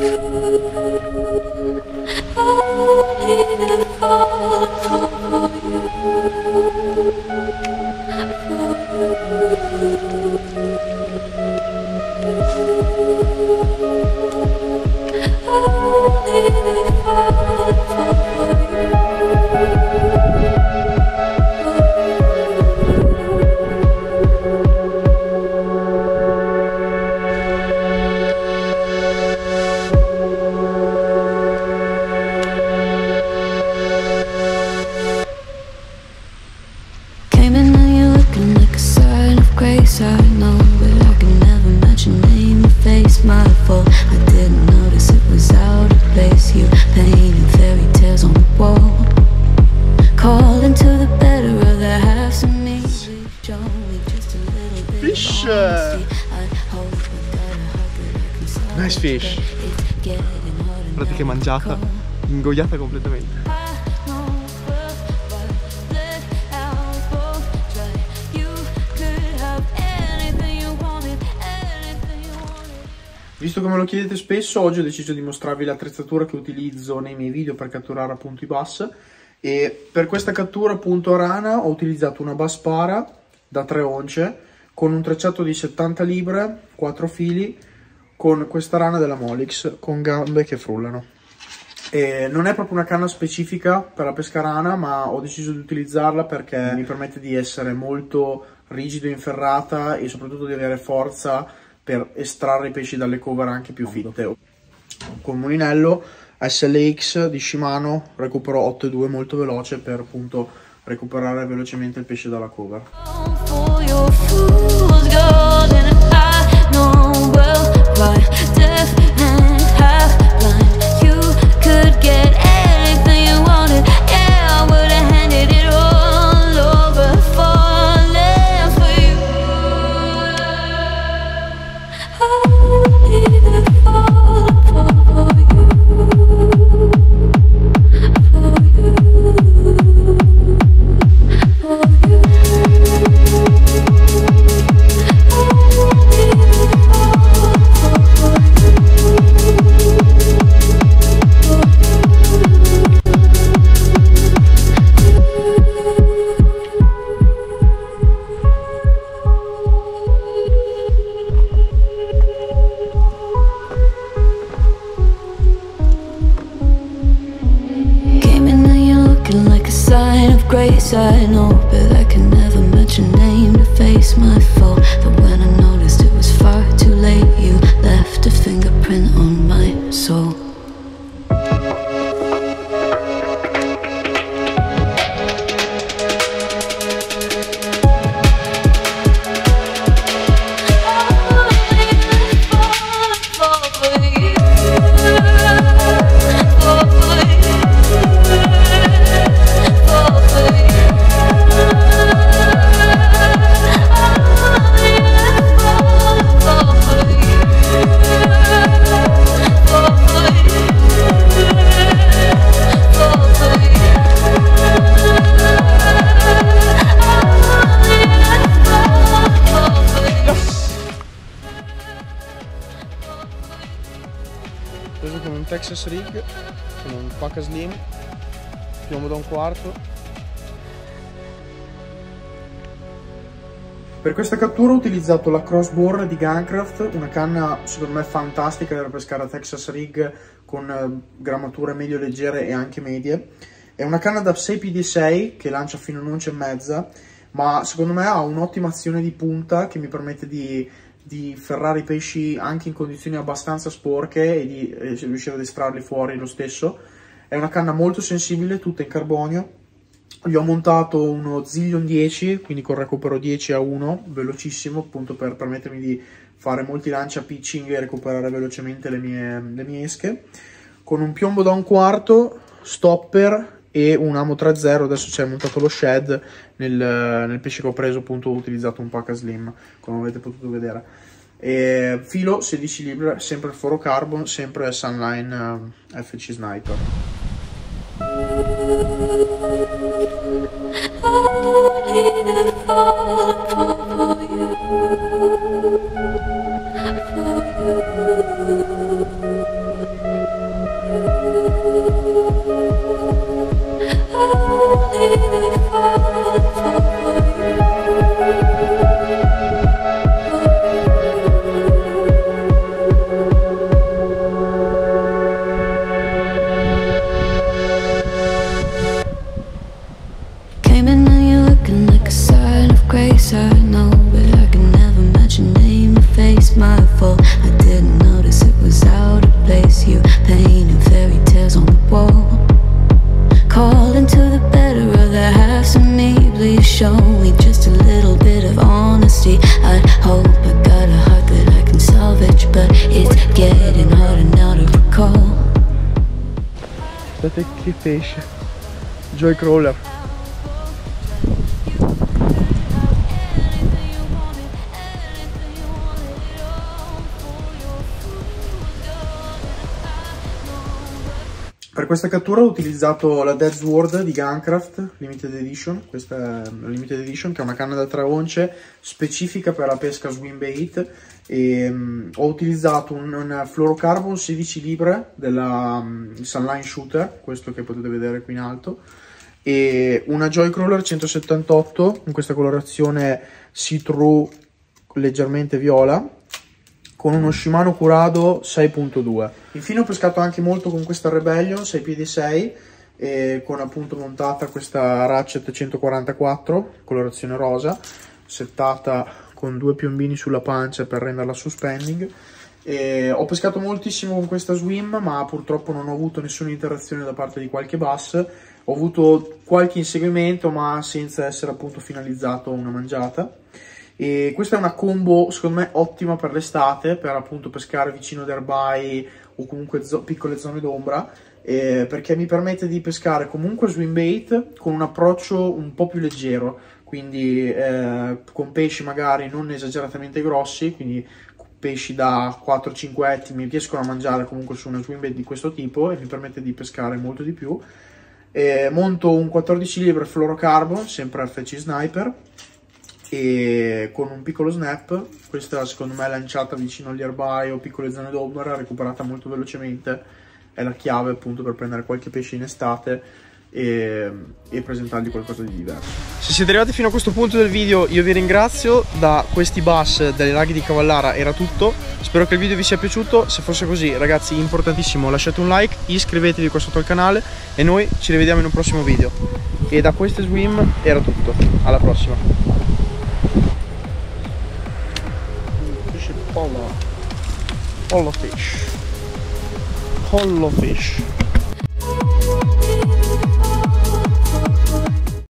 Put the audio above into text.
Fish! Nice fish! Guardate che mangiata, ingoiata completamente. Visto che me lo chiedete spesso, oggi ho deciso di mostrarvi l'attrezzatura che utilizzo nei miei video per catturare appunto i bass. E per questa cattura appunto a rana ho utilizzato una bass para da 3 once con un tracciato di 70 libre, 4 fili, con questa rana della Molix con gambe che frullano. E non è proprio una canna specifica per la pesca rana, ma ho deciso di utilizzarla perché mi permette di essere molto rigido in ferrata e soprattutto di avere forza per estrarre i pesci dalle cover anche più fitte. Con mulinello SLX di Shimano recupero 8,2 molto veloce per appunto recuperare velocemente il pesce dalla cover. I know, but I can never match your name to face my fault. But when I noticed it was far too late, you left a fingerprint on my soul. Preso con un Texas rig, con un Paca Slim, piombo da 1/4. Per questa cattura ho utilizzato la crossbore di Guncraft, una canna secondo me fantastica per pescare a Texas rig con grammature medio leggere e anche medie. È una canna da 6PD6 che lancia fino a un'oncia e mezza, ma secondo me ha un'ottima azione di punta che mi permette di ferrare i pesci anche in condizioni abbastanza sporche e di riuscire ad estrarli fuori lo stesso. È una canna molto sensibile, tutta in carbonio. Gli ho montato uno Zillion 10, quindi con recupero 10:1, velocissimo, appunto per permettermi di fare molti lanci a pitching e recuperare velocemente le mie esche. Con un piombo da 1/4, stopper e un Amo 3.0, adesso c'è montato lo shed. Nel pesce che ho preso appunto ho utilizzato un Paca Slim, come avete potuto vedere. E filo 16 libre, sempre il fluorocarbon, sempre Sunline FC Sniper. Came in and you're looking like a sign of grace. I know, but I can never match your name or face. My fault, I didn't notice it was out of place. You painting fairy tales on the wall, calling to the better of the halves of me. Please show me just a little bit of honesty. I hope I got a heart that I can salvage, but it's getting harder now to recall. Guardate che pesce, Joy Crawler. Per questa cattura ho utilizzato la Dead Sword di Guncraft Limited Edition. Questa è la Limited Edition, che è una canna da 3 once specifica per la pesca swim bait, e ho utilizzato un fluorocarbon 16 libre della Sunline Shooter, questo che potete vedere qui in alto, e una Joy Crawler 178 in questa colorazione see-through leggermente viola, con uno Shimano Curado 6.2. Infine ho pescato anche molto con questa Rebellion 6 piedi 6, e con appunto montata questa Ratchet 144 colorazione rosa, settata con 2 piombini sulla pancia per renderla suspending. E ho pescato moltissimo con questa swim, ma purtroppo non ho avuto nessuna interazione da parte di qualche bass. Ho avuto qualche inseguimento, ma senza essere appunto finalizzato a una mangiata. E questa è una combo secondo me ottima per l'estate, per appunto pescare vicino ad erbai o comunque piccole zone d'ombra, perché mi permette di pescare comunque swim bait con un approccio un po' più leggero, quindi con pesci magari non esageratamente grossi, quindi pesci da 4-5 etti mi riescono a mangiare comunque su una swim bait di questo tipo, e mi permette di pescare molto di più. Monto un 14 libre fluorocarbon, sempre FC Sniper, e con un piccolo snap. Questa secondo me è lanciata vicino agli erbai o piccole zone d'ombra, recuperata molto velocemente, è la chiave appunto per prendere qualche pesce in estate e presentargli qualcosa di diverso. Se siete arrivati fino a questo punto del video io vi ringrazio. Da questi bass delle laghi di Cavallara era tutto, spero che il video vi sia piaciuto. Se fosse così ragazzi, importantissimo, lasciate un like, iscrivetevi qua sotto al canale e noi ci rivediamo in un prossimo video. E da queste swim era tutto, alla prossima. Polo fish.